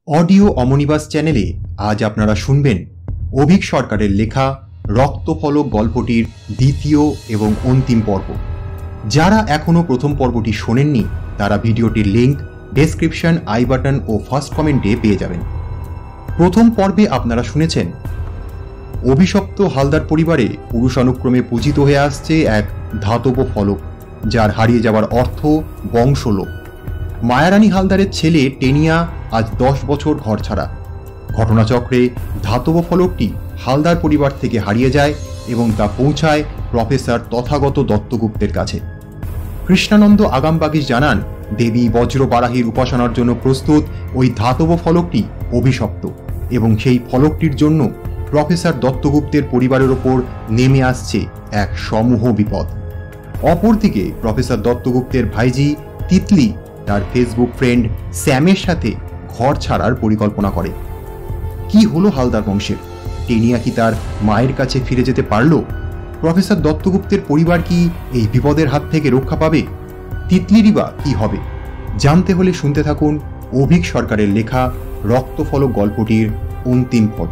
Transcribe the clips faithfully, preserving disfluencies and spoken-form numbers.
Audio omnibus চ্যানেলে আজ আপনারা শুনবেন অভিক সরকারের লেখা রক্তফলক গল্পটির দ্বিতীয় এবং অন্তিম পর্ব। যারা এখনও প্রথম পর্বটি শোনেননি তারা ভিডিওটির লিঙ্ক ডেসক্রিপশন, আই বাটন ও ফার্স্ট কমেন্টে পেয়ে যাবেন। প্রথম পর্বে আপনারা শুনেছেন অভিশপ্ত হালদার পরিবারে পুরুষানুক্রমে পূজিত হয়ে আসছে এক ধাতব ফলক, যার হারিয়ে যাওয়ার অর্থ বংশলোপ। মায়ারানী হালদারের ছেলে টেনিয়া আজ দশ বছর ঘর ছাড়া। ঘটনাচক্রে ধাতব ফলকটি হালদার পরিবার থেকে হারিয়ে যায় এবং তা পৌঁছায় প্রফেসর তথাগত দত্তগুপ্তের কাছে। কৃষ্ণানন্দ আগামবাগীশ জানান, দেবী বজ্রবারাহীর উপাসনার জন্য প্রস্তুত ওই ধাতব ফলকটি অভিশপ্ত এবং সেই ফলকটির জন্য প্রফেসর দত্তগুপ্তের পরিবারের ওপর নেমে আসছে এক সমূহ বিপদ। অপরদিকে প্রফেসর দত্তগুপ্তের ভাইজি তিতলি তার ফেসবুক ফ্রেন্ড স্যামের সাথে ঘর ছাড়ার পরিকল্পনা করে। কি হলো হালদার বংশের? টেনিয়া কি তার মায়ের কাছে ফিরে যেতে পারল? প্রফেসর দত্তগুপ্তের পরিবার কি এই বিপদের হাত থেকে রক্ষা পাবে? তিতলিরই বা কি হবে? জানতে হলে শুনতে থাকুন অভিক সরকারের লেখা রক্তফলক গল্পটির অন্তিম পর্ব।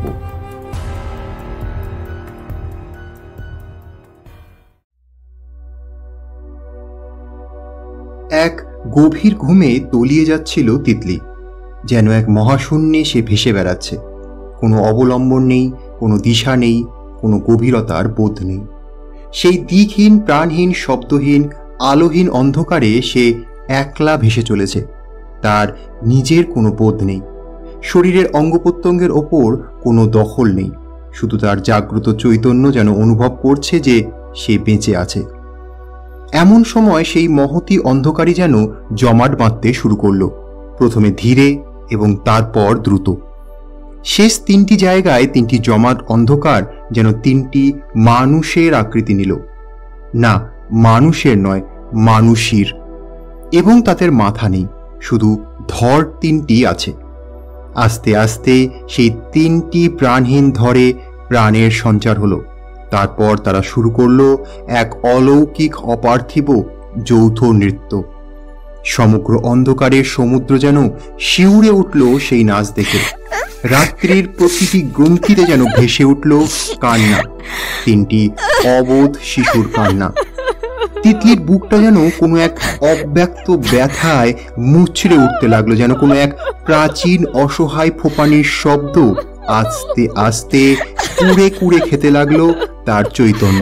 এক গভীর ঘুমে তলিয়ে যাচ্ছিল তিতলি। যেন এক মহাশূন্যে সে ভেসে বেড়াচ্ছে। কোনো অবলম্বন নেই, কোনো দিশা নেই, কোনো গভীরতার বোধ নেই। সেই দিকহীন, প্রাণহীন, শব্দহীন, আলোহীন অন্ধকারে সে একলা ভেসে চলেছে। তার নিজের কোনো বোধ নেই। শরীরের অঙ্গ প্রত্যঙ্গের ওপর কোনো দখল নেই। শুধু তার জাগ্রত চৈতন্য যেন অনুভব করছে যে সে বেঁচে আছে। এমন সময় সেই মহতী অন্ধকারই যেন জমাট বাঁধতে শুরু করল, প্রথমে ধীরে এবং তারপর দ্রুত। শেষ তিনটি জায়গায় তিনটি জমাট অন্ধকার যেন তিনটি মানুষের আকৃতি নিল। না, মানুষের নয়, মানুষীর। এবং তাদের মাথা নেই, শুধু ধর তিনটি আছে। আস্তে আস্তে সেই তিনটি প্রাণহীন ধরে প্রাণের সঞ্চার হলো। তারপর তারা শুরু করল এক অলৌকিক, অপার্থিব যৌথ নৃত্য। সমগ্র অন্ধকারের সমুদ্র যেন শিউরে উঠল সেই নাচ দেখে। রাত্রির প্রতিটি গ্রন্থিতে যেন ভেসে উঠল কান্না, তিনটি অবোধ শিশুর কান্না। তিতলির বুকটা যেন কোনো এক অব্যক্ত ব্যথায় মুচড়ে উঠতে লাগলো, যেন কোনো এক প্রাচীন অসহায় ফোঁপানির শব্দ আস্তে আস্তে কুড়ে কুড়ে খেতে লাগলো তার চৈতন্য।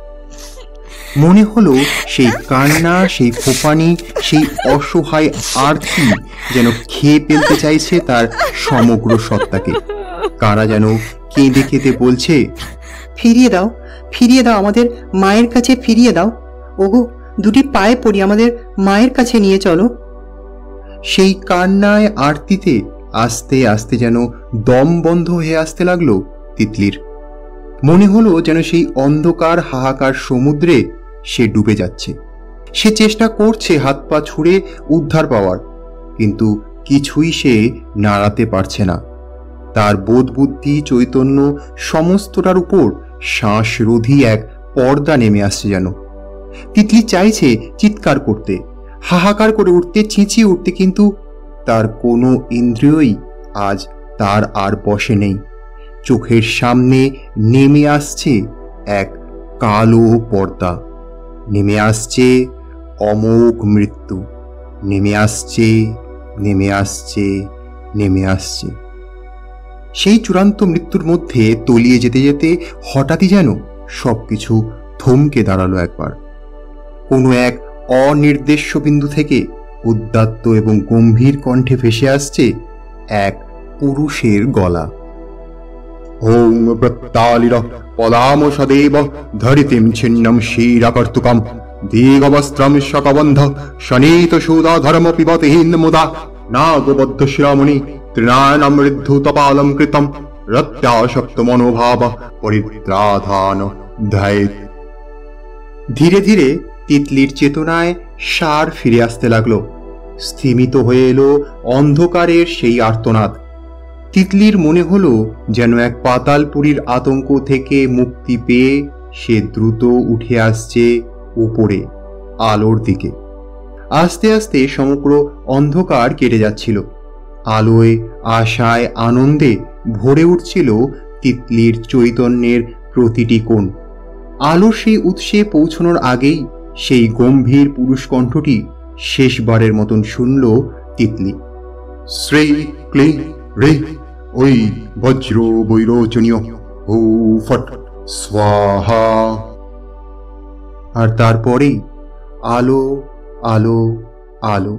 মনে হলো সেই কান্না, সেই ফোঁপানি, সেই অসহায় আরতি যেন খেয়ে ফেলতে চাইছে তার সমগ্র সত্তাকে। কারা যেন কেঁদে কেঁদে বলছে, ফিরিয়ে দাও, ফিরিয়ে দাও, আমাদের মায়ের কাছে ফিরিয়ে দাও। ওগো, দুটি পায়ে পড়ি, আমাদের মায়ের কাছে নিয়ে চলো। সেই কান্নায়, আরতিতে আস্তে আস্তে যেন দম বন্ধ হয়ে আসতে লাগলো তিতলির। মনে হলো যেন সেই অন্ধকার হাহাকার সমুদ্রে সে ডুবে যাচ্ছে। সে চেষ্টা করছে হাত পা ছুঁড়ে উদ্ধার পাওয়ার, কিন্তু কিছুই সে নাড়াতে পারছে না। তার বোধ, বুদ্ধি, চৈতন্য সমস্তটার উপর শ্বাসরোধী এক পর্দা নেমে আসছে যেন। তিতলি চাইছে চিৎকার করতে, হাহাকার করে উঠতে, চেঁচিয়ে উঠতে, কিন্তু তার কোনো ইন্দ্রিয়ই আজ তার আর বশে নেই। চোখের সামনে নেমে আসছে এক কালো পর্দা, নেমে আসছে অমোঘ মৃত্যু, নেমে আসছে, নেমে আসছে, নেমে আসছে। সেই চূড়ান্ত মৃত্যুর মধ্যে তলিয়ে যেতে যেতে হঠাৎই যেন সবকিছু থমকে দাঁড়ালো একবার। কোনো এক অনির্দেশ্য বিন্দু থেকে উদ্দাত্ত এবং গম্ভীর কণ্ঠে ভেসে আসছে এক পুরুষের গলা। ওং প্রত্যালির পদাম সদেব ধরিতিম ছিন্নম শিরাকর্তুকম দীর্ঘবস্ত্রম শকবন্ধ শনীত সুদা ধর্ম পিবতিহীন মুদা নাগবদ্ধ শিরামণি ত্রিনায়নম ঋদ্ধুতপালম কৃতম রত্যাসক্ত মনোভাব পরিত্রাধান ধ্যায়েৎ। ধীরে ধীরে তিতলির চেতনায় সার ফিরে আসতে লাগলো। স্থিমিত হয়ে এলো অন্ধকারের সেই আর্তনাদ। তিতলির মনে হলো যেন এক পাতালপুরীর আতঙ্ক থেকে মুক্তি পেয়ে সে দ্রুত উঠে আসছে উপরে, আলোর দিকে। আস্তে আস্তে সমগ্র অন্ধকার কেটে যাচ্ছিল। আলোয়, আশায়, আনন্দে ভরে উঠছিল তিতলির চৈতন্যের প্রতিটি কোণ। আলোর সেই উৎসে পৌঁছানোর আগেই সেই গম্ভীর পুরুষ কণ্ঠটি শেষবারের মতন শুনল তিতলি। শ্রী ক্লি রে ওই বজ্র বৈরোচনীয় ও ফট স্বাহা। আর তারপরেই আলো, আলো, আলো।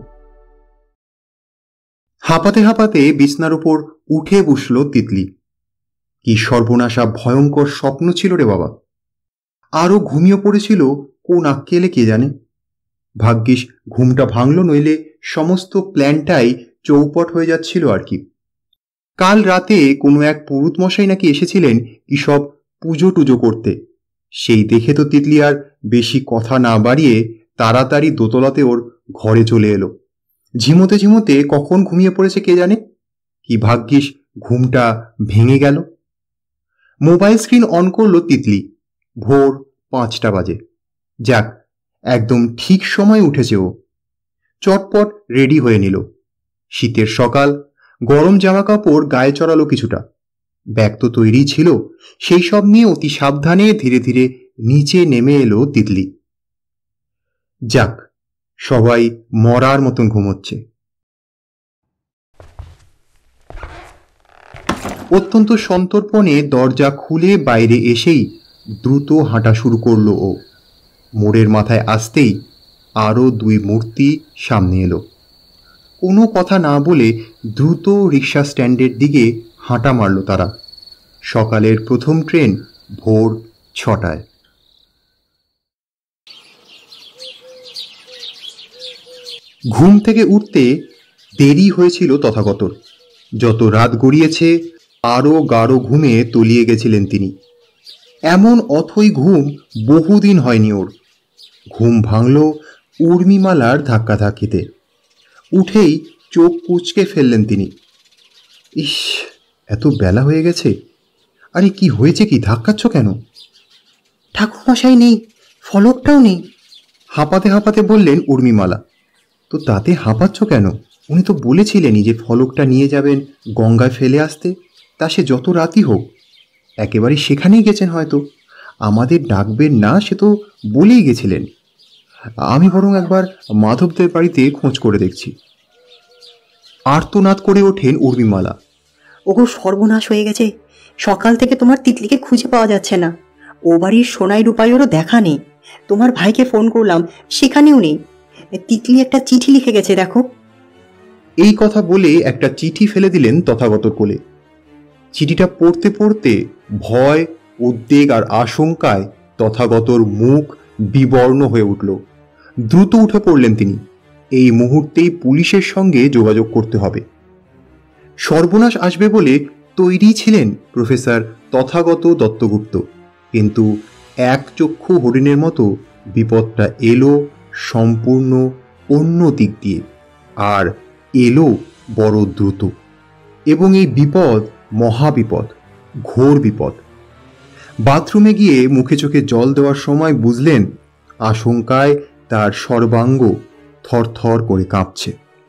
হাঁপাতে হাঁপাতে বিছনার উপর উঠে বসল তিতলি। কি সর্বনাশা ভয়ঙ্কর স্বপ্ন ছিল রে বাবা! আরও ঘুমিয়ে পড়েছিল কোন আক্কেলে কে জানে। ভাগ্যিস ঘুমটা ভাঙল, নইলে সমস্ত প্ল্যানটাই চৌপট হয়ে যাচ্ছিল আর কি। কাল রাতে কোনো এক পুরুত মশাই নাকি এসেছিলেন কি সব পুজো টুজো করতে। সেই দেখে তো তিতলি আর বেশি কথা না বাড়িয়ে তাড়াতাড়ি দোতলাতে ওর ঘরে চলে এলো। ঝিমোতে ঝিমোতে কখন ঘুমিয়ে পড়েছে কে জানে। কি ভাগ্যিস ঘুমটা ভেঙে গেল। মোবাইল স্ক্রিন অন করলো তিতলি। ভোর পাঁচটা বাজে। যাক, একদম ঠিক সময় উঠেছে ও। চটপট রেডি হয়ে নিল। শীতের সকাল, গরম জামা কাপড় গায়ে চড়ালো কিছুটা। ব্যাগ তো তৈরি ছিল, সেই সব নিয়ে অতি সাবধানে ধীরে ধীরে নিচে নেমে এলো তিতলি। যাক, সবাই মরার মতন ঘুমোচ্ছে। অত্যন্ত সন্তর্পণে দরজা খুলে বাইরে এসেই দ্রুত হাঁটা শুরু করল ও। মোড়ের মাথায় আসতেই আরও দুই মূর্তি সামনে এলো। কোনো কথা না বলে দ্রুত রিক্সা স্ট্যান্ডের দিকে হাঁটা মারল তারা। সকালের প্রথম ট্রেন ভোর ছটায়। ঘুম থেকে উঠতে দেরি হয়েছিল তথাগতর। যত রাত গড়িয়েছে আরও গাঢ় ঘুমে তলিয়ে গেছিলেন তিনি। এমন অথই ঘুম বহুদিন হয়নি ওর। ঘুম ভাঙল উর্মিমালার ধাক্কাধাক্কিতে। উঠেই চোখ কুঁচকে ফেললেন তিনি। ইস, এত বেলা হয়ে গেছে। আরে কি হয়েছে, কি ধাক্কাচ্ছ কেন? ঠাকুরমশাই নেই, ফলকটাও নেই। হাঁপাতে হাঁপাতে বললেন উর্মিমালা। তো তাতে হাঁপাচ্ছ কেন? উনি তো বলেছিলেনই যে ফলকটা নিয়ে যাবেন গঙ্গায় ফেলে আসতে। তা সে যত রাতই হোক, একেবারে সেখানেই গেছেন হয়তো। আমাদের ডাকবেন না সে তো বলেই গেছিলেন। আমি বরং একবার মাধবদের বাড়িতে খোঁজ করে দেখছি। আর্তনাদ করে ওঠেন উর্মিমালা। ওগো, সর্বনাশ হয়ে গেছে। সকাল থেকে তোমার তিতলিকে খুঁজে পাওয়া যাচ্ছে না। ও বাড়ির সোনাই রূপাইয়েরও দেখা নেই। তোমার ভাইকে ফোন করলাম, সেখানেও নেই। তিতলি একটা চিঠি লিখে গেছে, দেখো। এই কথা বলে একটা চিঠি ফেলে দিলেন তথাগতর কোলে। চিঠিটা পড়তে পড়তে ভয়, উদ্বেগ আর আশঙ্কায় তথাগতর মুখ বিবর্ণ হয়ে উঠল। দ্রুত উঠে পড়লেন তিনি। এই মুহূর্তেই পুলিশের সঙ্গে যোগাযোগ করতে হবে। সর্বনাশ আসবে বলে তৈরি ছিলেন প্রফেসর তথাগত দত্তগুপ্ত, কিন্তু এক চক্ষু হরিণের মতো বিপদটা এলো সম্পূর্ণ অন্য দিক দিয়ে, আর এলো বড় দ্রুত। এবং এই বিপদ মহাবিপদ, ঘোর বিপদ। বাথরুমে গিয়ে মুখে চোখে জল দেওয়ার সময় বুঝলেন আশঙ্কায় তার সর্বাঙ্গ থরথর করে কাঁপছে।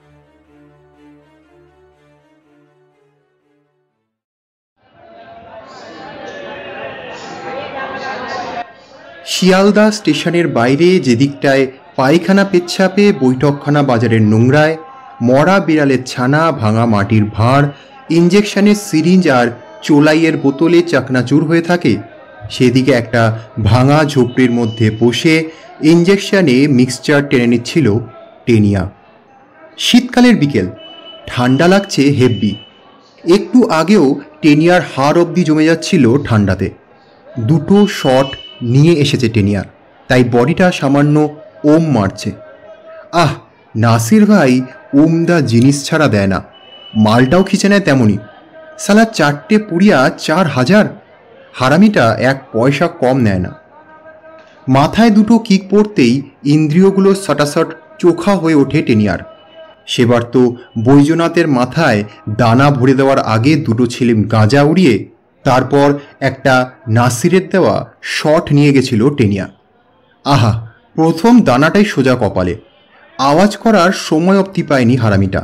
শিয়ালদা স্টেশনের বাইরে যেদিকটায় পায়খানা পেচ্ছাপে, বৈঠকখানা বাজারের নোংরায়, মরা বিড়ালের ছানা, ভাঙা মাটির ভাঁড়, ইঞ্জেকশনের সিরিঞ্জ আর চোলাইয়ের বোতলে চাকনাচুর হয়ে থাকে, সেদিকে একটা ভাঙা ঝোপড়ির মধ্যে বসে ইঞ্জেকশনে মিক্সচার টেনে নিচ্ছিল টেনিয়া। শীতকালের বিকেল, ঠান্ডা লাগছে হেব্বি। একটু আগেও টেনিয়ার হাড় অবধি জমে যাচ্ছিল ঠান্ডাতে। দুটো শট নিয়ে এসেছে টেনিয়া, তাই বডিটা সামান্য ওম মারছে। আহ, নাসির ভাই ওমদা জিনিস ছাড়া দেয় না। মালটাও খিচে নেয় তেমনই। সালা চারটে পুড়িয়া চার হাজার। হারামিটা এক পয়সা কম নেয় না। মাথায় দুটো কিক পড়তেই ইন্দ্রিয়গুলো সটাসট চোখা হয়ে ওঠে টেনিয়ার। সেবার তো বৈজনাথের মাথায় দানা ভরে দেওয়ার আগে দুটো ছেলে গাঁজা উড়িয়ে তারপর একটা নাসিরের দেওয়া শট নিয়ে গেছিল টেনিয়া। আহা, প্রথম দানাটাই সোজা কপালে। আওয়াজ করার সময় অবধি পায়নি হারামিটা।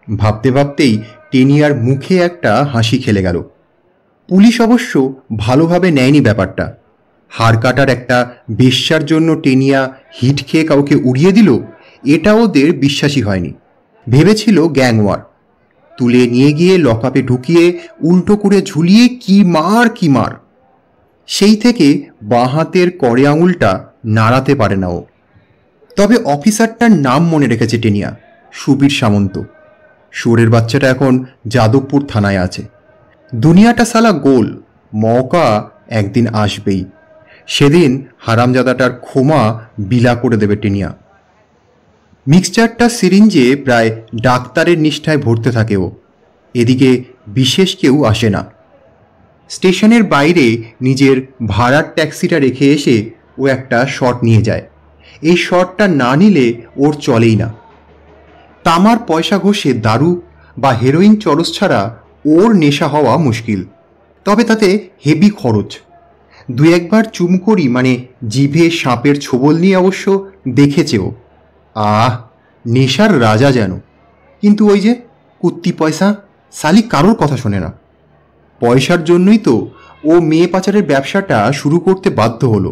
ভাবতে ভাবতেই টেনিয়ার মুখে একটা হাসি খেলে গেল। পুলিশ অবশ্য ভালোভাবে নেয়নি ব্যাপারটা। হাড় কাটার একটা বেশ্যার জন্য টেনিয়া হিট খেয়ে কাউকে উড়িয়ে দিল, এটা ওদের বিশ্বাসই হয়নি। ভেবেছিল গ্যাংওয়ার। তুলে নিয়ে গিয়ে লকআপে ঢুকিয়ে উল্টো করে ঝুলিয়ে কি মার কি মার। সেই থেকে বাঁ হাতের কড়ে আঙুলটা নাড়াতে পারে না ও। তবে অফিসারটার নাম মনে রেখেছে টেনিয়া, সুবীর সামন্ত। শুয়োরের বাচ্চাটা এখন যাদবপুর থানায় আছে। দুনিয়াটা সালা গোল, মৌকা একদিন আসবেই। সেদিন হারামজাদাটার ক্ষমা বিলা করে দেবে টেনিয়া। মিক্সচারটা সিরিঞ্জে প্রায় ডাক্তারের নিষ্ঠায় ভরতে থাকে ও। এদিকে বিশেষ কেউ আসে না। স্টেশনের বাইরে নিজের ভাড়ার ট্যাক্সিটা রেখে এসে ও একটা শট নিয়ে যায়। এই শটটা না নিলে ওর চলেই না। তামার পয়সা ঘষে দারু বা হেরোইন চরস ছাড়া ওর নেশা হওয়া মুশকিল। তবে তাতে হেভি খরচ। দু একবার চুমকরি মানে জিভে সাপের ছোবল নিয়ে অবশ্য দেখেছেও। আহ, নেশার রাজা যেন। কিন্তু ওই যে কুত্তি পয়সা, সালি কারোর কথা শোনে না। পয়সার জন্যই তো ও মেয়ে পাচারের ব্যবসাটা শুরু করতে বাধ্য হলো।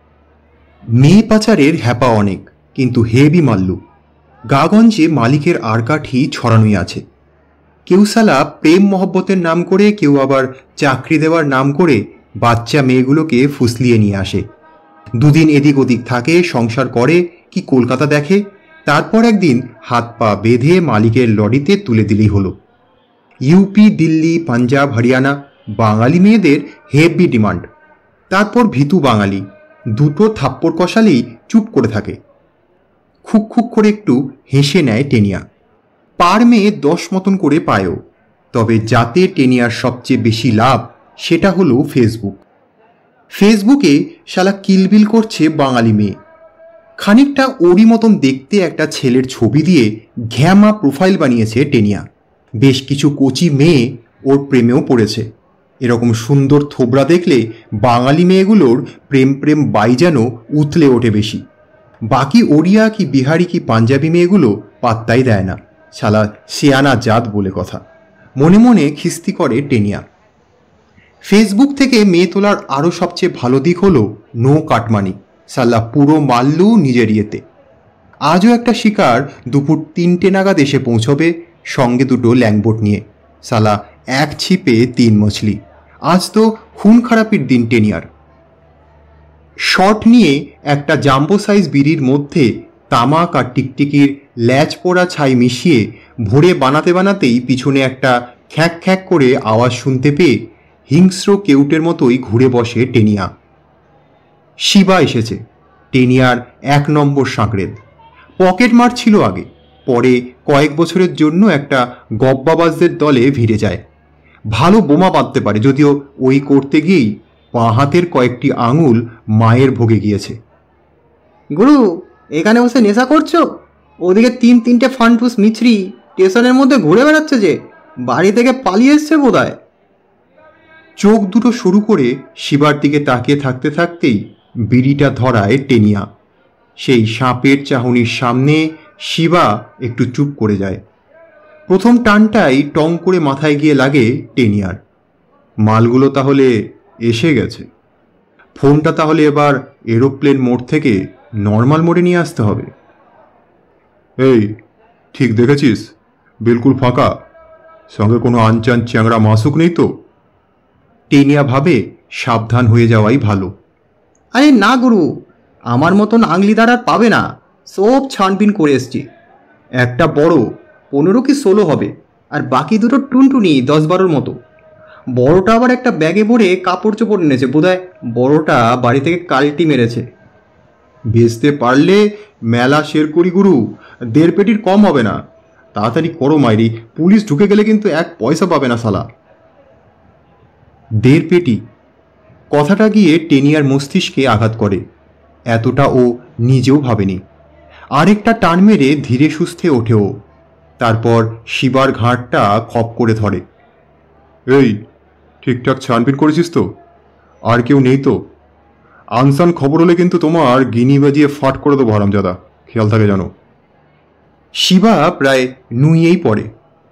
মেয়ে পাচারের হ্যাপা অনেক, কিন্তু হেভি মাল্লু। গাগঞ্জে মালিকের আরকাঠি ছড়ানোই আছে। কেউ সালা প্রেম মহব্বতের নাম করে, কেউ আবার চাকরি দেওয়ার নাম করে বাচ্চা মেয়েগুলোকে ফুসলিয়ে নিয়ে আসে। দুদিন এদিক ওদিক থাকে, সংসার করে, কি কলকাতা দেখে, তারপর একদিন হাত পা বেঁধে মালিকের লরিতে তুলে দিলেই হলো। ইউপি, দিল্লি, পাঞ্জাব, হরিয়ানা বাঙালি মেয়েদের হেভি ডিমান্ড। তারপর ভীতু বাঙালি দুটো থাপ্পড় কষালেই চুপ করে থাকে। খুক খুক করে একটু হেসে নেয় টেনিয়া। পার মেয়ে দশ মতন করে পায়ও। তবে যাতে টেনিয়ার সবচেয়ে বেশি লাভ সেটা হলো ফেসবুক। ফেসবুকে শালা কিলবিল করছে বাঙালি মেয়ে। খানিকটা ওরই মতন দেখতে একটা ছেলের ছবি দিয়ে ঘ্যামা প্রোফাইল বানিয়েছে টেনিয়া। বেশ কিছু কচি মেয়ে ওর প্রেমেও পড়েছে। এরকম সুন্দর থোবরা দেখলে বাঙালি মেয়েগুলোর প্রেম প্রেম বাই যেন উতলে ওঠে বেশি। বাকি ওড়িয়া কি বিহারি কি পাঞ্জাবি মেয়েগুলো পাত্তাই দেয় না, শালা শিয়ানা জাত বলে কথা। মনে মনে খিস্তি করে টেনিয়া। ফেসবুক থেকে মেয়ে তোলার আরও সবচেয়ে ভালো দিক হলো নো কাটমানি। সাল্লা পুরো মাল্লু নিজের ইয়েতে। আজও একটা শিকার দুপুর তিনটে নাগাদ এসে পৌঁছবে, সঙ্গে দুটো ল্যাংবোট নিয়ে। সালা এক ছিপে তিন মছলি। আজ তো খুন খারাপির দিন টেনিয়ার। শট নিয়ে একটা জাম্বো সাইজ বিড়ির মধ্যে তামাক আর টিকটিকির ল্যাচ পোড়া ছাই মিশিয়ে ভরে বানাতে বানাতেই পিছনে একটা খ্যাঁক খ্যাঁক করে আওয়াজ শুনতে পেয়ে হিংস্র কেউটের মতোই ঘুরে বসে টেনিয়া। শিবা এসেছে, টেনিয়ার এক নম্বর সাঁকড়েদ। পকেট মার ছিল আগে, পরে কয়েক বছরের জন্য একটা গব্বাবাজদের দলে ভিড়ে যায়। ভালো বোমা বাঁধতে পারে, যদিও ওই করতে গিয়েই বাঁ হাতের কয়েকটি আঙুল মায়ের ভোগে গিয়েছে। গুরু, এখানে বসে নেশা করছো? ওদিকে তিন তিনটে ফান্টুস মিছরি স্টেশনের মধ্যে ঘুরে বেড়াচ্ছে, যে বাড়ি থেকে পালিয়ে এসছে বোধহয়। চোখ দুটো শুরু করে শিবার দিকে তাকিয়ে থাকতে থাকতেই বিড়িটা ধরায় টেনিয়া। সেই সাপের চাহনির সামনে শিবা একটু চুপ করে যায়। প্রথম টানটাই টং করে মাথায় গিয়ে লাগে টেনিয়ার। মালগুলো তাহলে এসে গেছে। ফোনটা তাহলে এবার এরোপ্লেন মোড থেকে নর্মাল মোডে নিয়ে আসতে হবে। এই ঠিক দেখেছিস? বিলকুল ফাঁকা, সঙ্গে কোনো আনচান চ্যাংড়া মাসুক নেই তো? টেনিয়া ভাবে সাবধান হয়ে যাওয়াই ভালো। আরে না গুরু, আমার মতন আংলিদার আর পাবে না, সব ছানবিন করে এসছি। একটা বড় পনেরো কি ষোলো হবে, আর বাকি দুটো টুনটুনি দশ বারোর মতো। বড়টা আবার একটা ব্যাগে ভরে কাপড় চোপড় এনেছে, বোধহয় বড়টা বাড়ি থেকে কালটি মেরেছে। বেচতে পারলে মেলা শের করি গুরু, দেড় পেটির কম হবে না। তাড়াতাড়ি করো মাইরি, পুলিশ ঢুকে গেলে কিন্তু এক পয়সা পাবে না শালা। দেড় পেটি কথাটা গিয়ে টেনিয়ার মস্তিষ্কে আঘাত করে। এতটা ও নিজেও ভাবেনি। আরেকটা টান মেরে ধীরে সুস্থে ওঠে ও। তারপর শিবার ঘাটটা খপ করে ধরে। এই ঠিকঠাক ছানবিন করেছিস তো? আর কেউ নেই তো? আনসান খবর হলে কিন্তু তোমার গিনি বাজিয়ে ফাট করে দেবো হারামজাদা, খেয়াল থাকে জানো। শিবা প্রায় নুইয়েই পড়ে।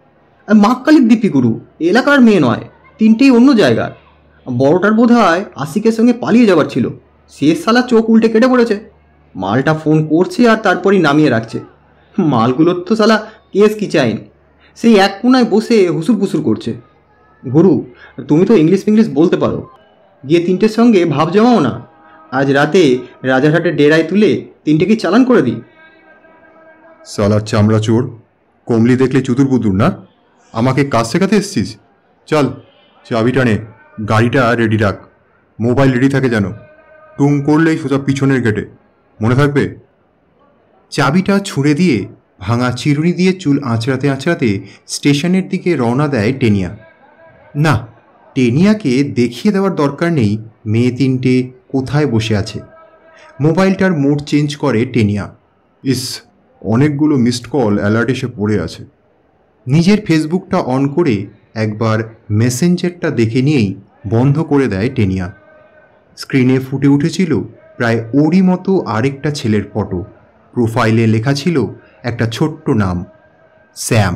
মাক্কালির দিপি গুরু, এলাকার মেয়ে নয়, তিনটেই অন্য জায়গার। বড়টার বোধ হয় আশিকের সঙ্গে পালিয়ে যাবার ছিল, শেষ শালা চোখ উল্টে কেটে পড়েছে। মালটা ফোন করছে আর তারপরই নামিয়ে রাখছে। মালগুলোর তো শালা কেস কি চাইন, সেই এক কোনায় বসে হুসুর পুসুর করছে। গুরু, তুমি তো ইংলিশ ফিংলিশ বলতে পারো, গিয়ে তিনটের সঙ্গে ভাব জমাও না। আজ রাতে রাজারহাটের ডেরায় তুলে তিনটেকে চালান করে দিই। সালার চামড়া চোর, কমলি দেখলে চুতুর পুতুর না? আমাকে কাজ শেখাতে এসছিস? চল, চাবিটা নে, গাড়িটা রেডি রাখ, মোবাইল রেডি থাকে যেন। টুং করলেই সোজা পিছনের গেটে, মনে থাকবে? চাবিটা ছুঁড়ে দিয়ে ভাঙা চিরুনি দিয়ে চুল আঁচড়াতে আঁচড়াতে স্টেশনের দিকে রওনা দেয় টেনিয়া। না, টেনিয়াকে দেখিয়ে দেওয়ার দরকার নেই মেয়ে তিনটে কোথায় বসে আছে। মোবাইলটার মোড চেঞ্জ করে টেনিয়া। ইস, অনেকগুলো মিসড কল অ্যালার্ট এসে পড়ে আছে। নিজের ফেসবুকটা অন করে একবার মেসেঞ্জারটা দেখে নিয়েই বন্ধ করে দেয় টেনিয়া। স্ক্রিনে ফুটে উঠেছিল প্রায় ওরই মতো আরেকটা ছেলের ফটো। প্রোফাইলে লেখা ছিল একটা ছোট্ট নাম, স্যাম।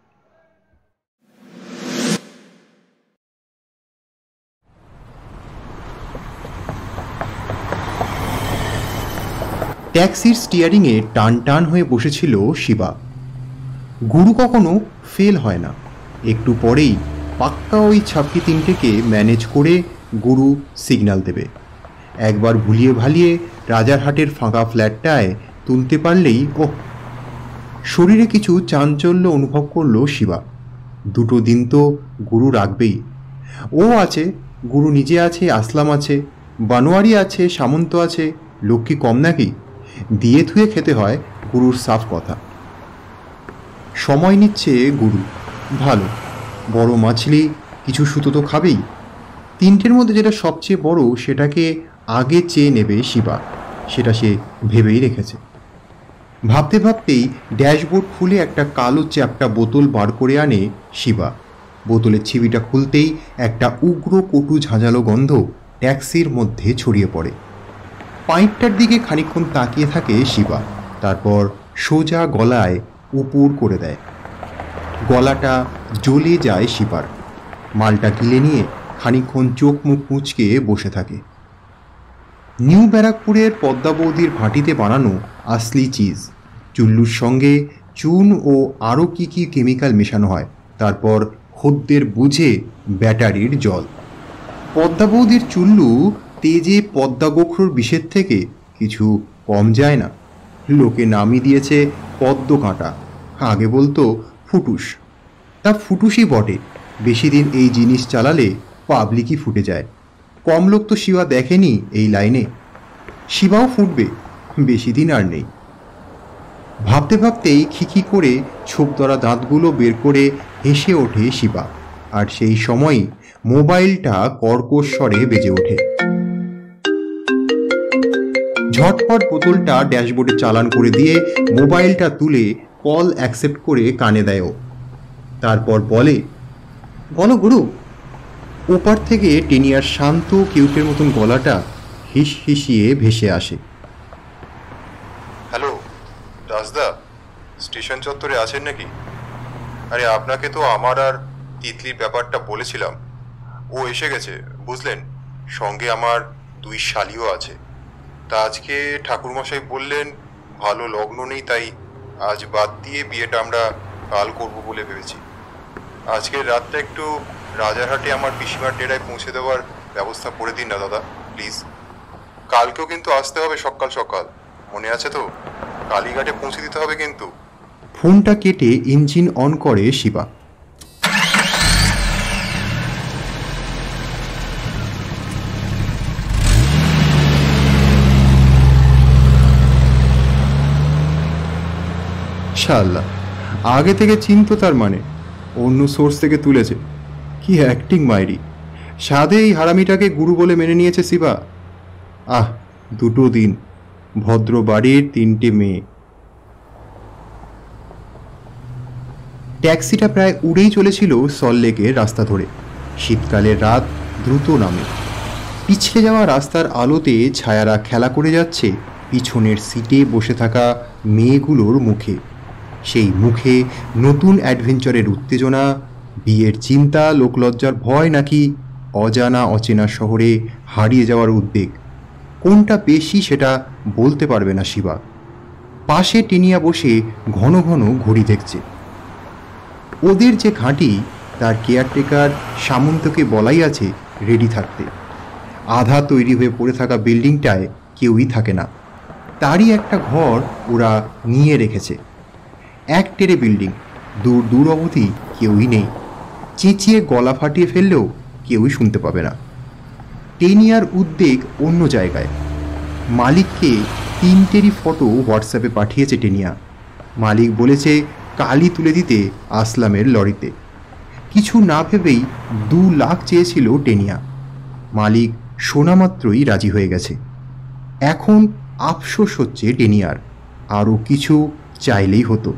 ট্যাক্সির স্টিয়ারিংয়ে টান টান হয়ে বসেছিল শিবা। গুরু কখনো ফেল হয় না। একটু পরেই পাক্কা ওই ছাপকি তিনটেকে ম্যানেজ করে গুরু সিগন্যাল দেবে। একবার ভুলিয়ে ভালিয়ে রাজারহাটের ফাঁকা ফ্ল্যাটটায় তুলতে পারলেই ওহ! শরীরে কিছু চাঞ্চল্য অনুভব করল শিবা। দুটো দিন তো গুরু রাখবেই। ও আছে, গুরু নিজে আছে, আসলাম আছে, বানোয়ারি আছে, সামন্ত আছে, লক্ষ্মী কম নাকি? দিয়ে থুয়ে খেতে হয় গুরুর সাফ কথা। সময় নিচ্ছে গুরু, ভালো। বড় মাছলি কিছু সুতো তো খাবেই। তিনটের মধ্যে যেটা সবচেয়ে বড় সেটাকে আগে চেয়ে নেবে শিবা, সেটা সে ভেবেই রেখেছে। ভাবতে ভাবতেই ড্যাশবোর্ড খুলে একটা কালো চ্যাপটা বোতল বার করে আনে শিবা। বোতলের ছিবিটা খুলতেই একটা উগ্র কটু ঝাঁঝালো গন্ধ ট্যাক্সির মধ্যে ছড়িয়ে পড়ে। পাইপটার দিকে খানিকক্ষণ তাকিয়ে থাকে শিবা, তারপর সোজা গলায় উপুর করে দেয়। গলাটা জ্বলে যায় শিবার। মালটা গিলে নিয়ে খানিকক্ষণ চোখ মুখ মুচকে বসে থাকে। নিউ ব্যারাকপুরের পদ্মা বৌদির ভাটিতে বানানো আসলি চিজ। চুল্লুর সঙ্গে চুন ও আরও কী কী কেমিক্যাল মেশানো হয়, তারপর খদ্দের বুঝে ব্যাটারির জল। পদ্মা বৌদির চুল্লু তেজে পদ্মা গোখরোর বিষের থেকে কিছু কম যায় না। লোকে নামই দিয়েছে পদ্ম কাঁটা, আগে বলতো ফুটুস। তা ফুটুসই বটে, বেশি দিন এই জিনিস চালালে পাবলিকই ফুটে যায়। কম লোক তো শিবা দেখেনি এই লাইনে। শিবাও ফুটবে, বেশি দিন আর নেই। ভাবতে ভাবতেই খিখি করে ছোপ ধরা দাঁতগুলো বের করে হেসে ওঠে শিবা। আর সেই সময়ই মোবাইলটা কর্কশ স্বরে বেজে ওঠে। ঝটপট বোতলটা ড্যাশবোর্ডে চালান করে দিয়ে মোবাইলটা তুলে কল অ্যাকসেপ্ট করে কানে দেয় ও। তারপর বলে, বলো গুরু। ওপার থেকে টেনিয়ার শান্ত কিউটের মতন গলাটা হিস হিসিয়ে ভেসে আসে। হ্যালো দাসদা, স্টেশন চত্বরে আছেন নাকি? আরে আপনাকে তো আমার আর তিতলির ব্যাপারটা বলেছিলাম, ও এসে গেছে বুঝলেন, সঙ্গে আমার দুই শালিও আছে। তা আজকে ঠাকুরমশাই বললেন ভালো লগ্ন নেই, তাই আজ বাদ দিয়ে বিয়েটা আমরা কাল করবো বলে ভেবেছি। আজকের রাতটা একটু রাজারহাটে আমার পিসিমার ডেরায় পৌঁছে দেওয়ার ব্যবস্থা করে দিন না দাদা প্লিজ। কালকেও কিন্তু আসতে হবে সকাল সকাল, মনে আছে তো? কালীঘাটে পৌঁছে দিতে হবে কিন্তু। ফোনটা কেটে ইঞ্জিন অন করে শিবা। শাল্লা, আগে থেকে চিনতো, তার মানে অন্য সোর্স থেকে তুলেছে। কি অ্যাক্টিং মাইরি! সাধে এই হারামিটাকে গুরু বলে মেনে নিয়েছে শিবা। আহ, দুটো দিন, ভদ্র বাড়ির তিনটে মেয়ে। ট্যাক্সিটা প্রায় উড়েই চলেছিল সল্টলেকের রাস্তা ধরে। শীতকালের রাত দ্রুত নামে। পিছলে যাওয়া রাস্তার আলোতে ছায়ারা খেলা করে যাচ্ছে পিছনের সিটে বসে থাকা মেয়েগুলোর মুখে। সেই মুখে নতুন অ্যাডভেঞ্চারের উত্তেজনা, বিয়ের চিন্তা, লোকলজ্জার ভয়, নাকি অজানা অচেনা শহরে হারিয়ে যাওয়ার উদ্বেগ, কোনটা বেশি সেটা বলতে পারবে না শিবা। পাশে টেনিয়া বসে ঘন ঘন ঘড়ি দেখছে। ওদের যে ঘাঁটি তার কেয়ারটেকার সামন্তকে বলাই আছে রেডি থাকতে। আধা তৈরি হয়ে পড়ে থাকা বিল্ডিংটায় কেউই থাকে না, তারই একটা ঘর ওরা নিয়ে রেখেছে। এক টেরে বিল্ডিং, দূর দূর অবধি কেউই নেই। চেঁচিয়ে গলা ফাটিয়ে ফেললেও কেউই শুনতে পাবে না। টেনিয়ার উদ্বেগ অন্য জায়গায়। মালিককে তিনটেরই ফটো হোয়াটসঅ্যাপে পাঠিয়েছে টেনিয়া। মালিক বলেছে কালই তুলে দিতে আসলামের লরিতে। কিছু না ভেবেই দু লাখ চেয়েছিল টেনিয়া। মালিক শোনা মাত্রই রাজি হয়ে গেছে। এখন আফসোস হচ্ছে টেনিয়ার, আরও কিছু চাইলেই হতো।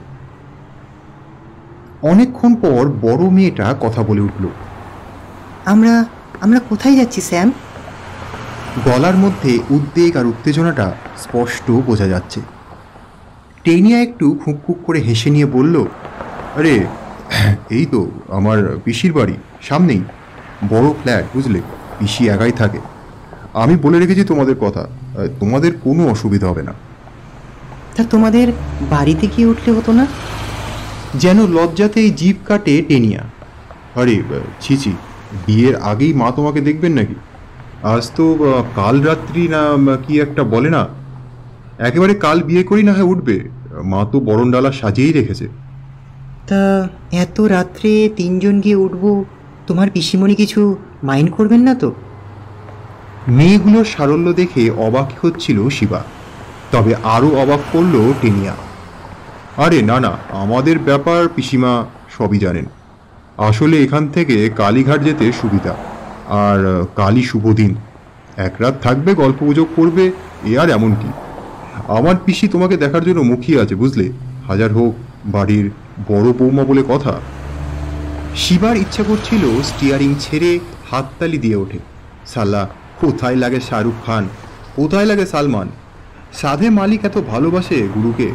অনেকক্ষণ পর বড় মেয়েটা কথা বলে উঠল। আমরা আমরা কোথায় যাচ্ছি স্যাম? গলার মধ্যে উদ্বেগ আর উত্তেজনাটা স্পষ্ট বোঝা যাচ্ছে। টেনিয়া একটু খুঁক খুঁক করে হেসে নিয়ে বলল, আরে এই তো আমার পিসির বাড়ি, সামনেই বড় ফ্ল্যাট, বুঝলে? পিসি একাই থাকে। আমি বলে রেখেছি তোমাদের কথা, তোমাদের কোনো অসুবিধা হবে না। তা তোমাদের বাড়িতে গিয়ে উঠলে হতো না? যেন লজ্জাতেই জিভ কাটে টেনিয়া। আরে ছিছি, বিয়ের আগেই মা তোমাকে দেখবেন নাকি? আজ তো কাল রাত্রি না কি একটা বলে না, একেবারে কাল বিয়ে করি না হয় উঠবে। মা তো বরণডালা সাজিয়েই রেখেছে। তা এত রাত্রে তিনজন গিয়ে উঠবো, তোমার পিসিমণি কিছু মাইন্ড করবেন না তো? মেয়েগুলোর সারল্য দেখে অবাক হচ্ছিল শিবা, তবে আরও অবাক করল টেনিয়া। আরে না না, আমাদের ব্যাপার পিসিমা সবই জানেন। আসলে এখান থেকে কালীঘাট যেতে সুবিধা, আর কালী শুভ দিন, এক রাত থাকবে, গল্প গুজব করবে, এ আর এমন কি। আমার পিসি তোমাকে দেখার জন্য মুখিয়ে আছে, বুঝলে? হাজার হোক বাড়ির বড় বৌমা বলে কথা। শিবার ইচ্ছা করছিল স্টিয়ারিং ছেড়ে হাততালি দিয়ে ওঠে। সাল্লা, কোথায় লাগে শাহরুখ খান, কোথায় লাগে সালমান, সাধে মালিক এত ভালোবাসে গুরুকে।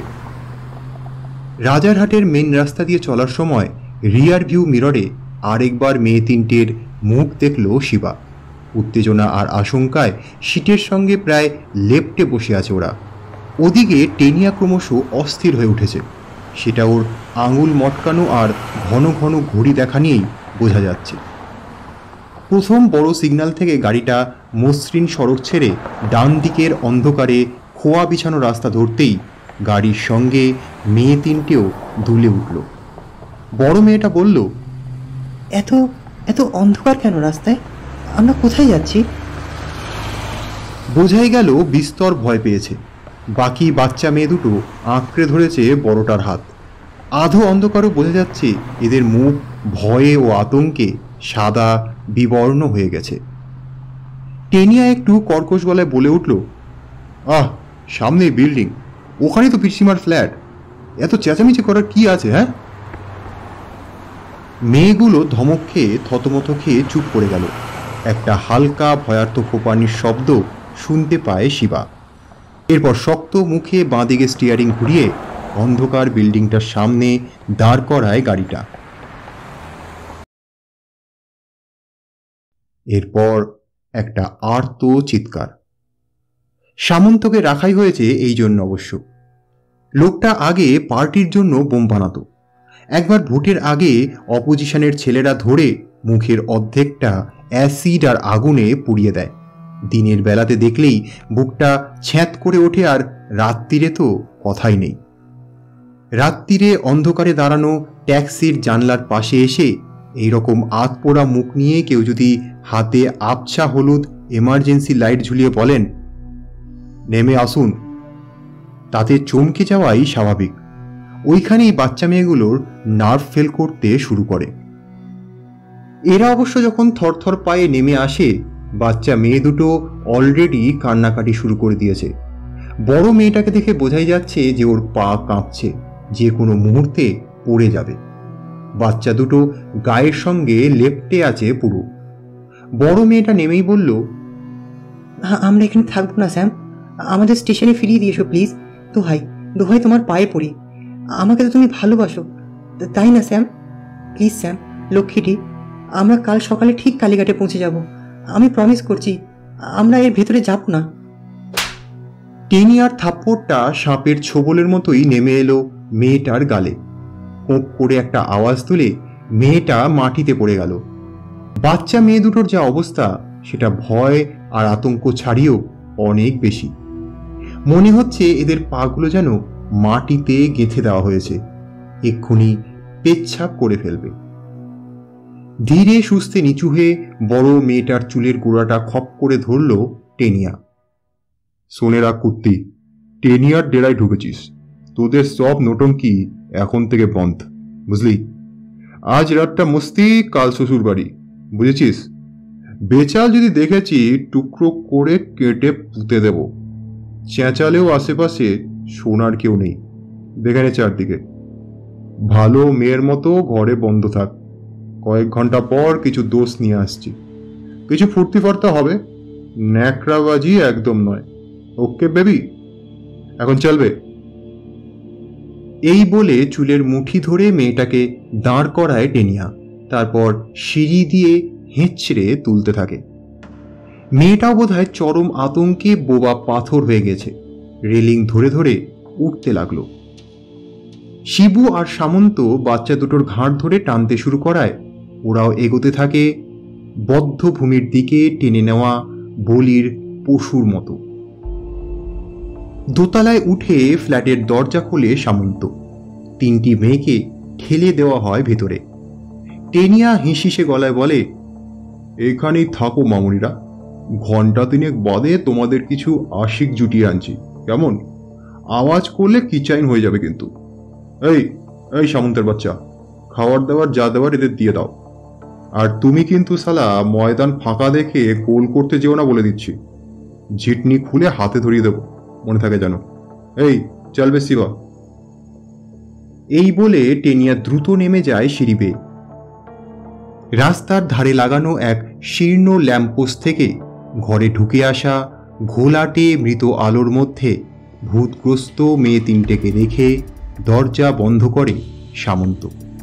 রাজারহাটের মেন রাস্তা দিয়ে চলার সময় রিয়ার ভিউ মিররে আরেকবার মেয়ে তিনটের মুখ দেখল শিবা। উত্তেজনা আর আশঙ্কায় সিটের সঙ্গে প্রায় লেপ্টে বসে আছে ওরা। ওদিকে টেনিয়া ক্রমশ অস্থির হয়ে উঠেছে, সেটা ওর আঙুল মটকানো আর ঘন ঘন ঘড়ি দেখা নিয়েই বোঝা যাচ্ছে। প্রথম বড় সিগন্যাল থেকে গাড়িটা মসৃণ সড়ক ছেড়ে ডান দিকের অন্ধকারে খোয়া বিছানো রাস্তা ধরতেই গাড়ির সঙ্গে মেয়ে তিনটেও দুলে উঠল। বড় মেয়েটা বলল, এত এত অন্ধকার কেন রাস্তায়? আমরা কোথায় যাচ্ছি? বোঝাই গেল বিস্তর ভয় পেয়েছে। বাকি বাচ্চা মেয়ে দুটো আঁকড়ে ধরেছে বড়টার হাত। আধো অন্ধকারও বোঝা যাচ্ছে এদের মুখ ভয়ে ও আতঙ্কে সাদা বিবর্ণ হয়ে গেছে। টেনিয়া একটু কর্কশ গলায় বলে উঠল, আহ, সামনে বিল্ডিং, ওখানেই তো পিসিমার ফ্ল্যাট, এত চেঁচামেচি করার কি আছে? হ্যাঁ? মেয়েগুলো ধমক খেয়ে থতমত খেয়ে চুপ করে গেল। একটা হালকা ভয়ার্থ ফোপানির শব্দ শুনতে পায় শিবা। এরপর শক্ত মুখে বাঁদিকে স্টিয়ারিং ঘুরিয়ে অন্ধকার বিল্ডিংটার সামনে দাঁড় করায় গাড়িটা। এরপর একটা আর্ত চিৎকার। সামন্তকে রাখাই হয়েছে এই জন্য অবশ্য। লোকটা আগে পার্টির জন্য বোম বানাতো। একবার ভোটের আগে অপোজিশনের ছেলেরা ধরে মুখের অর্ধেকটা অ্যাসিড আর আগুনে পুড়িয়ে দেয়। দিনের বেলাতে দেখলেই বুকটা ছ্যাঁত করে ওঠে, আর রাত্রিরে তো কথাই নেই। রাত্রিরে অন্ধকারে দাঁড়ানো ট্যাক্সির জানলার পাশে এসে এইরকম আতপোড়া মুখ নিয়ে কেউ যদি হাতে আবছা হলুদ এমার্জেন্সি লাইট ঝুলিয়ে বলেন, নেমে আসুন, তাতে চমকে যাওয়াই স্বাভাবিক। ওইখানেই বাচ্চা মেয়েগুলোর নার্ভ ফেল করতে শুরু করে। এরা অবশ্য যখন থরথর পায়ে নেমে আসে, বাচ্চা মেয়ে দুটো অলরেডি কান্নাকাটি শুরু করে দিয়েছে। বড় মেয়েটাকে দেখে বোঝাই যাচ্ছে যে ওর পা কাঁপছে, যে কোনো মুহূর্তে পড়ে যাবে। বাচ্চা দুটো গায়ের সঙ্গে লেপ্টে আছে পুরো। বড় মেয়েটা নেমেই বলল, আমরা এখানে থাকবো না স্যাম, আমাদের স্টেশনে ফিরিয়ে দিয়েছো প্লিজ। দোহাই দোহাই তোমার পায়ে পড়ি, আমাকে তো তুমি ভালোবাসো, তাই না স্যাম? প্লিজ স্যাম, লক্ষ্মীটি, আমরা কাল সকালে ঠিক কালীঘাটে পৌঁছে যাব। আমি প্রমিস করছি আমরা এর ভেতরে যাব না। টেনিয়ার থাপ্পড়টা সাপের ছোবলের মতোই নেমে এলো মেয়েটার গালে। কোঁক করে একটা আওয়াজ তুলে মেয়েটা মাটিতে পড়ে গেল। বাচ্চা মেয়ে দুটোর যা অবস্থা সেটা ভয় আর আতঙ্ক ছাড়িয়েও অনেক বেশি। মনে হচ্ছে এদের পাগুলো যেন মাটিতে গেঁথে দেওয়া হয়েছে, এক্ষুনি পেচ্ছাপ করে ফেলবে। ধীরে সুস্থে নিচু হয়ে বড় মেয়েটার চুলের গোড়াটা খপ করে ধরল টেনিয়া। শোনে রাখ কুত্তি, টেনিয়ার ডেরায় ঢুকেছিস, তোদের সব নোটঙ্কি এখন থেকে বন্ধ, বুঝলি? আজ রাতটা মস্তি, কাল শ্বশুর বাড়ি, বুঝেছিস? বেচাল যদি দেখেছি টুকরো করে কেটে পুঁতে দেব। চেঁচালেও আশেপাশে শোনার কেউ নেই, দেখে নে চারদিকে। ভালো মেয়ের মতো ঘরে বন্ধ থাক, কয়েক ঘন্টা পর কিছু দোষ নিয়ে আসছি। কিছু ফুর্তি ফার্তা হবে, ন্যাকড়াবাজি একদম নয়। ওকে বেবি, এখন চলবে। এই বলে চুলের মুঠি ধরে মেয়েটাকে দাঁড় করায় টেনিয়া, তারপর সিঁড়ি দিয়ে হেঁচড়ে তুলতে থাকে। মেয়েটাও বোধহয় চরম আতঙ্কে বোবা পাথর হয়ে গেছে, রেলিং ধরে ধরে উঠতে লাগলো। শিবু আর সামন্ত বাচ্চা দুটোর ঘাড় ধরে টানতে শুরু করায় ওরাও এগোতে থাকে বদ্ধ ভূমির দিকে টেনে নেওয়া বলির পশুর মতো। দোতলায় উঠে ফ্ল্যাটের দরজা খোলে সামন্ত। তিনটি মেয়েকে ঠেলে দেওয়া হয় ভেতরে। টেনিয়া হিসিসে গলায় বলে, এখানেই থাকো মামুনিরা, ঘন্টা তিনেক বাদে তোমাদের কিছু আশিক জুটিয়ে আনছি, কেমন? আওয়াজ করলে কিচাইন হয়ে যাবে কিন্তু। এই এই সামন্তের বাচ্চা, খাবার দাবার যা দেওয়ার এদের দিয়ে দাও। আর তুমি কিন্তু শালা ময়দান ফাঁকা দেখে গোল করতে যেও না বলে দিচ্ছি, ঝিটনি খুলে হাতে ধরিয়ে দেবো, মনে থাকে যেন। এই চলবে শিবা। এই বলে টেনিয়া দ্রুত নেমে যায় সিঁড়ি বেয়ে। রাস্তার ধারে লাগানো এক শীর্ণ ল্যাম্পপোস্ট থেকে ঘরে ঢুকে আসা ঘোলাটে মৃত আলোর মধ্যে ভূতগ্রস্ত মেয়ে তিনটেকে রেখে দরজা বন্ধ করে সামন্ত।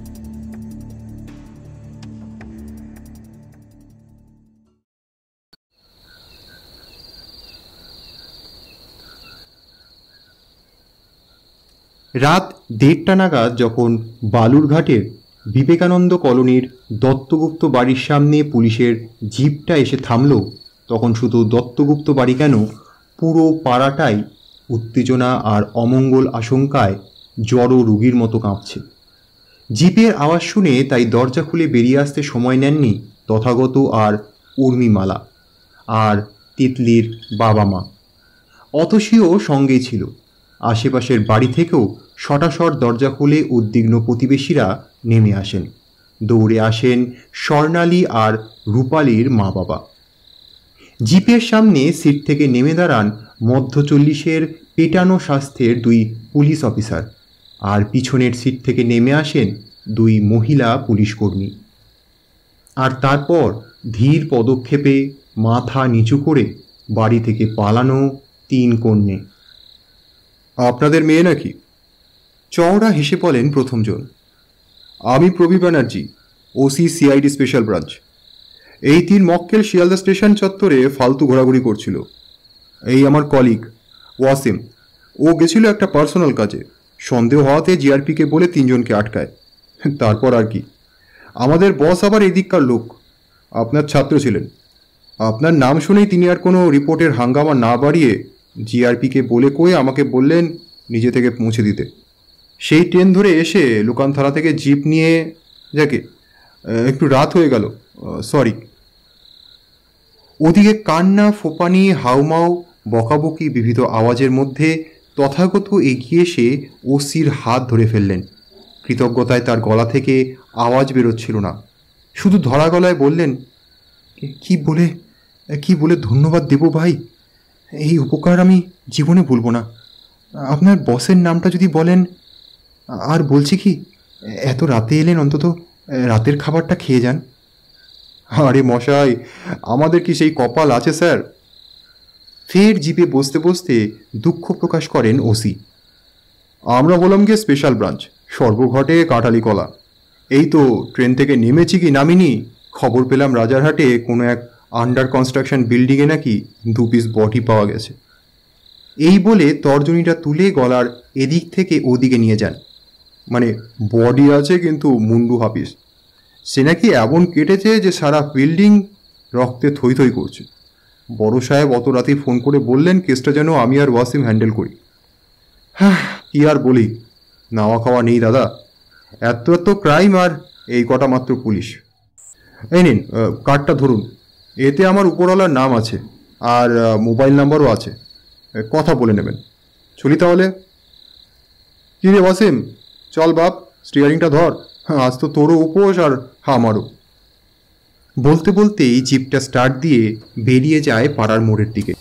রাত দেড়টা নাগাদ যখন বালুরঘাটের বিবেকানন্দ কলোনির দত্তগুপ্ত বাড়ির সামনে পুলিশের জিপটা এসে থামল, তখন শুধু দত্তগুপ্ত বাড়ি কেন, পুরো পাড়াটাই উত্তেজনা আর অমঙ্গল আশঙ্কায় জড়ো রোগীর মতো কাঁপছে। জিপের আওয়াজ শুনে তাই দরজা খুলে বেরিয়ে আসতে সময় নেননি তথাগত আর উর্মিমালা আর তিতলির বাবা মা। অতসীও সঙ্গেই ছিল। আশেপাশের বাড়ি থেকেও সটাসট দরজা খুলে উদ্বিগ্ন প্রতিবেশীরা নেমে আসেন। দৌড়ে আসেন স্বর্ণালী আর রূপালীর মা বাবা। জিপের সামনে সিট থেকে নেমে দাঁড়ান মধ্য চল্লিশের পেটানো স্বাস্থ্যের দুই পুলিশ অফিসার, আর পিছনের সিট থেকে নেমে আসেন দুই মহিলা পুলিশকর্মী। আর তারপর ধীর পদক্ষেপে মাথা নিচু করে বাড়ি থেকে পালানো তিন কন্যে। আপনাদের মেয়ে নাকি? চওড়া হেসে বলেন প্রথমজন। আমি Prabir Banerjee, OC CID special branch. এই তিন মক্কেল শিয়ালদা স্টেশন চত্বরে ফালতু ঘোরাঘুরি করছিল। এই আমার কলিগ ওয়াসিম, ও গেছিল একটা পার্সোনাল কাজে, সন্দেহ হওয়াতে জিআরপিকে বলে তিনজনকে আটকায়। তারপর আর কি, আমাদের বস আবার এদিককার লোক, আপনার ছাত্র ছিলেন। আপনার নাম শুনেই তিনি আর কোনো রিপোর্টের হাঙ্গামা না বাড়িয়ে জিআরপিকে বলে কয়ে আমাকে বললেন নিজে থেকে পৌঁছে দিতে। সেই ট্রেন ধরে এসে লোকানথালা থেকে জিপ নিয়ে, যাকে একটু রাত হয়ে গেল, সরি। ওদিকে কান্না, ফোপানি, হাউমাউ, বকাবকি বিবিধ আওয়াজের মধ্যে তথাগত এগিয়ে এসে ওসির হাত ধরে ফেললেন। কৃতজ্ঞতায় তার গলা থেকে আওয়াজ বেরোচ্ছিল না, শুধু ধরা গলায় বললেন, কি বলে কি বলে ধন্যবাদ দেব ভাই, এই উপকার আমি জীবনে ভুলব না। আপনার বসের নামটা যদি বলেন। আর বলছি কি, এত রাতে এলেন, অন্তত রাতের খাবারটা খেয়ে যান। আরে মশাই, আমাদের কি সেই কপাল আছে স্যার? ফের জিপে বসতে বসতে দুঃখ প্রকাশ করেন ওসি। আমরা বললাম গিয়ে স্পেশাল ব্রাঞ্চ, সর্বঘটে কাঁঠালি কলা। এই তো ট্রেন থেকে নেমেছি কি নামিনি খবর পেলাম রাজারহাটে কোনো এক আন্ডার কনস্ট্রাকশন বিল্ডিংয়ে নাকি দু পিস বডি পাওয়া গেছে। এই বলে তর্জনীটা তুলে গলার এদিক থেকে ওদিকে নিয়ে যান। মানে বডি আছে কিন্তু মুন্ডু হাফিস। সে নাকি এমন কেটেছে যে সারা বিল্ডিং রক্তে থই থই করছে। বড় সাহেব অত রাতেই ফোন করে বললেন কেসটা যেন আমি আর ওয়াসিম হ্যান্ডেল করি। হ্যাঁ কি আর বলি, নাওয়া খাওয়া নেই দাদা, এত এত ক্রাইম আর এই কটা মাত্র পুলিশ। এই নিন কার্ডটা ধরুন, এতে আমার উপরওয়ালার নাম আছে আর মোবাইল নাম্বারও আছে, কথা বলে নেবেন। চলি তাহলে। কী রে ওয়াসিম, চল বাপ স্টিয়ারিংটা ধর, আজ তো তোরও উপোস আর আমারও। বলতে বলতেই জিপটা স্টার্ট দিয়ে বেরিয়ে যায় পাড়ার মোড়ের দিকে।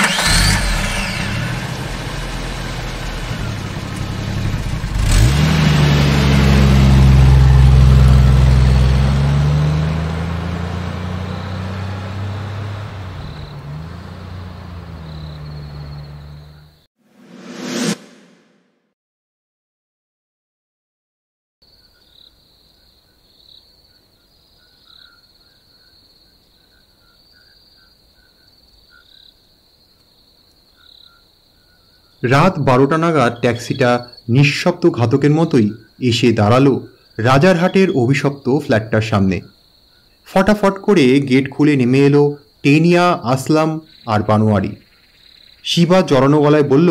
রাত বারোটা নাগাদ ট্যাক্সিটা নিঃশব্দ ঘাতকের মতোই এসে দাঁড়ালো রাজারহাটের অভিশপ্ত ফ্ল্যাটটার সামনে। ফটাফট করে গেট খুলে নেমে এলো টেনিয়া, আসলাম আর বানোয়ারি। শিবা জড়ানো গলায় বলল,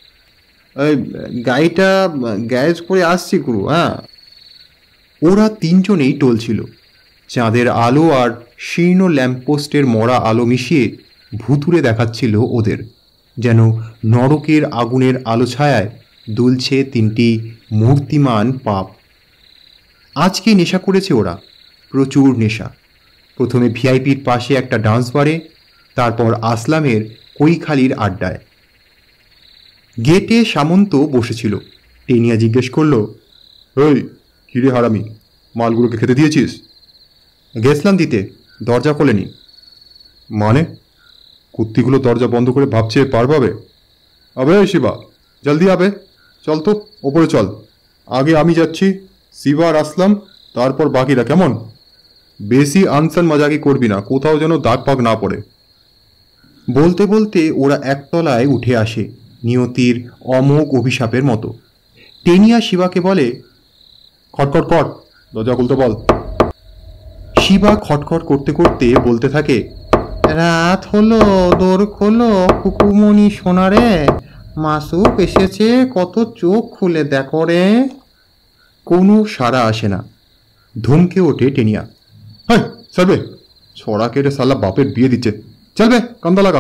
গাড়িটা গ্যারেজ করে আসছি গুরু। হ্যাঁ। ওরা তিনজনেই টলছিল। চাঁদের আলো আর শীর্ণ ল্যাম্পপোস্টের মরা আলো মিশিয়ে ভুতুরে দেখাচ্ছিল ওদের, যেন নরকের আগুনের আলো ছায়ায় দুলছে তিনটি মূর্তিমান পাপ। আজকে নেশা করেছে ওরা, প্রচুর নেশা। প্রথমে ভিআইপির পাশে একটা ডান্স বারে, তারপর আসলামের কৈখালির আড্ডায়। গেটে সামন্ত বসেছিল। টেনিয়া জিজ্ঞেস করলো, ওই কিরে হারামি, মালগুলোকে খেতে দিয়েছিস? গেছিলাম দিতে, দরজা খোলেনি। মানে? কুত্তিগুলো দরজা বন্ধ করে ভাবছে পার পাবে? আবে শিবা, জলদি আবে, চল তো ওপরে চল। আগে আমি যাচ্ছি, শিবা আর আসলাম, তারপর বাকিরা, কেমন? বেশি আনসান মজাকি করবি না, কোথাও যেন দাগ পাগ না পড়ে। বলতে বলতে ওরা একতলায় উঠে আসে, নিয়তির অমোঘ অভিশাপের মতো। টেনিয়া শিবাকে বলে, খটখট কর, দরজা খুলতে বল। শিবা খটখট করতে করতে বলতে থাকে, রাত হলো, দোর খোলো কুকুমনি সোনারে, মাসুক এসেছে, কত চোখ খুলে দেখো রে। কোনো সাড়া আসে না। ধমকে ওঠে টেনিয়া, হাই চলবে, ছড়া কেটে সালা বাপের বিয়ে দিচ্ছে, চলবে কান্দা লাগা।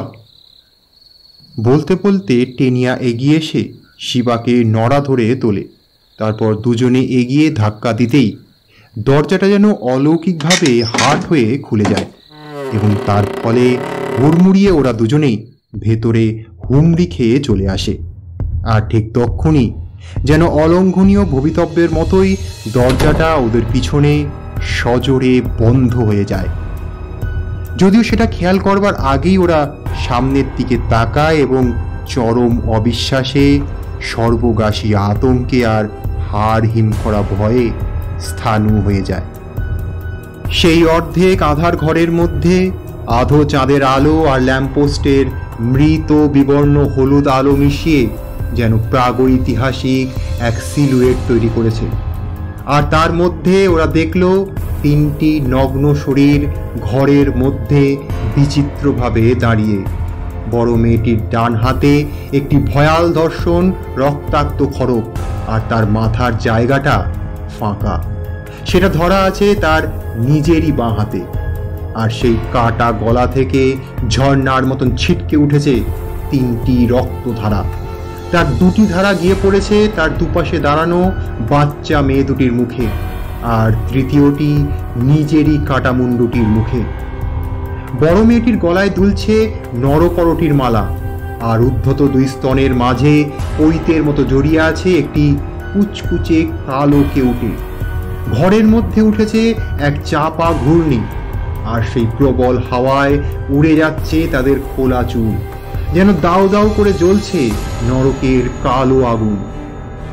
বলতে বলতে টেনিয়া এগিয়ে এসে শিবাকে নড়া ধরে তোলে। তারপর দুজনে এগিয়ে ধাক্কা দিতেই দরজাটা যেন অলৌকিকভাবে হাট হয়ে খুলে যায় এবং তার ফলে হুড়মুড়িয়ে ওরা দুজনেই ভেতরে হুমড়ি খেয়ে চলে আসে। আর ঠিক তক্ষুনি যেন অলঙ্ঘনীয় ভবিতব্যের মতোই দরজাটা ওদের পিছনে সজোরে বন্ধ হয়ে যায়। যদিও সেটা খেয়াল করবার আগেই ওরা সামনের দিকে তাকায় এবং চরম অবিশ্বাসে, সর্বগ্রাসী আতঙ্কে আর হাড় হিম করা ভয়ে স্থাণু হয়ে যায়। সেই অর্ধেক আধার ঘরের মধ্যে আধো চাঁদের আলো আর ল্যাম্পপোস্টের মৃত বিবর্ণ হলুদ আলো মিশিয়ে যেন প্রাগৈতিহাসিক এক সিলুয়েট তৈরি করেছে। আর তার মধ্যে ওরা দেখল তিনটি নগ্ন শরীর ঘরের মধ্যে বিচিত্রভাবে দাঁড়িয়ে। বড় মেয়েটির ডান হাতে একটি ভয়াল দর্শন রক্তাক্ত খড়গ, আর তার মাথার জায়গাটা ফাঁকা। সেটা ধরা আছে তার নিজেরই বাঁ হাতে। আর সেই কাটা গলা থেকে ঝর্ণার মতন ছিটকে উঠেছে তিনটি রক্তধারা। তার দুটি ধারা গিয়ে পড়েছে তার দুপাশে দাঁড়ানো বাচ্চা মেয়ে দুটির মুখে, আর তৃতীয়টি নিজেরই কাটা মুন্ডুটির মুখে। বড় মেয়েটির গলায় দুলছে নরকরটির মালা, আর উদ্ধত দুই স্তনের মাঝে পৈতের মতো জড়িয়ে আছে একটি কুচকুচে কালো কেউটে। ঘরের মধ্যে উঠেছে এক চাপা ঘূর্ণি, আর সেই প্রবল হাওয়ায় উড়ে যাচ্ছে তাদের খোলা চুল, যেন দাউ দাউ করে জ্বলছে নরকের কালো আগুন।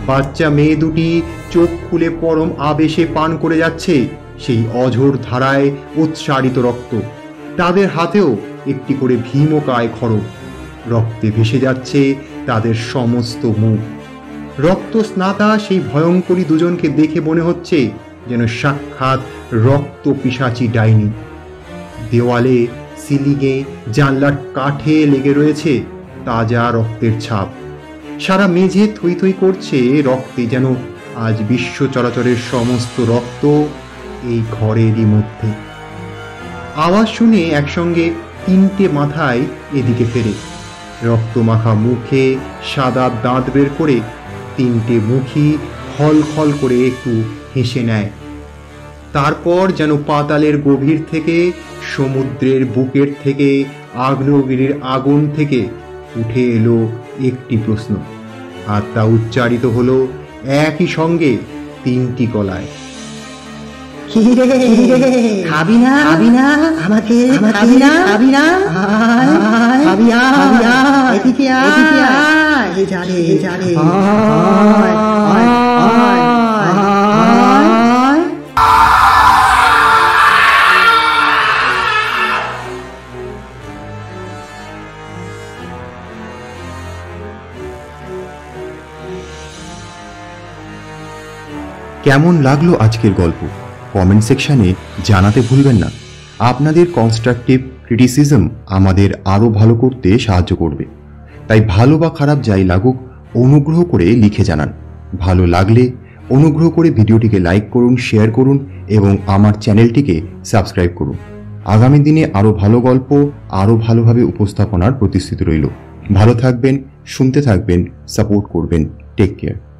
বাচ্চা মেয়ে দুটি চোখ খুলে পরম আবেশে পান করে যাচ্ছে সেই অঝোর ধারায় উৎসারিত রক্ত। তাদের হাতেও একটি করে ভীমকায় খড়গ। রক্তে ভেসে যাচ্ছে তাদের সমস্ত মুখ। রক্ত স্নাতা সেই ভয়ঙ্করী দুজনকে দেখে মনে হচ্ছে যেন সাক্ষাৎ রক্ত পিশাচী ডাইনি। দেওয়ালে, সিলিংয়ে, জানলার কাঠে লেগে রয়েছে তাজা রক্তের ছাপ। সারা মেঝে থই থই করছে রক্তে, যেন আজ বিশ্ব চরাচরের সমস্ত রক্ত এই ঘরেরই মধ্যে। আওয়াজ শুনে একসঙ্গে তিনটে মাথায় এদিকে ফেরে। রক্তমাখা মুখে সাদা দাঁত বের করে তিনটে মুখী খল খল করে একটু হেসে নেয়। তারপর যেন পাতালের গভীর থেকে, সমুদ্রের বুকের থেকে, আগ্নেয়গিরির আগুন থেকে উঠে এলো একটি প্রশ্ন, আর তা উচ্চারিত হলো একই সঙ্গে তিনটি গলায়। খাবি না খাবি না আমাকে খাবি না খাবি না খাবি আয় এদিকে আয় এ জারে এ জারে আয় আয় আয় কেমন লাগলো আজকের গল্প কমেন্ট সেকশনে জানাতে ভুলবেন না। আপনাদের কনস্ট্রাকটিভ ক্রিটিসিজম আমাদের আরও ভালো করতে সাহায্য করবে, তাই ভালো বা খারাপ যাই লাগুক অনুগ্রহ করে লিখে জানান। ভালো লাগলে অনুগ্রহ করে ভিডিওটিকে লাইক করুন, শেয়ার করুন এবং আমার চ্যানেলটিকে সাবস্ক্রাইব করুন। আগামী দিনে আরও ভালো গল্প আরও ভালোভাবে উপস্থাপনার প্রতিশ্রুতি রইল। ভালো থাকবেন, শুনতে থাকবেন, সাপোর্ট করবেন। Take care.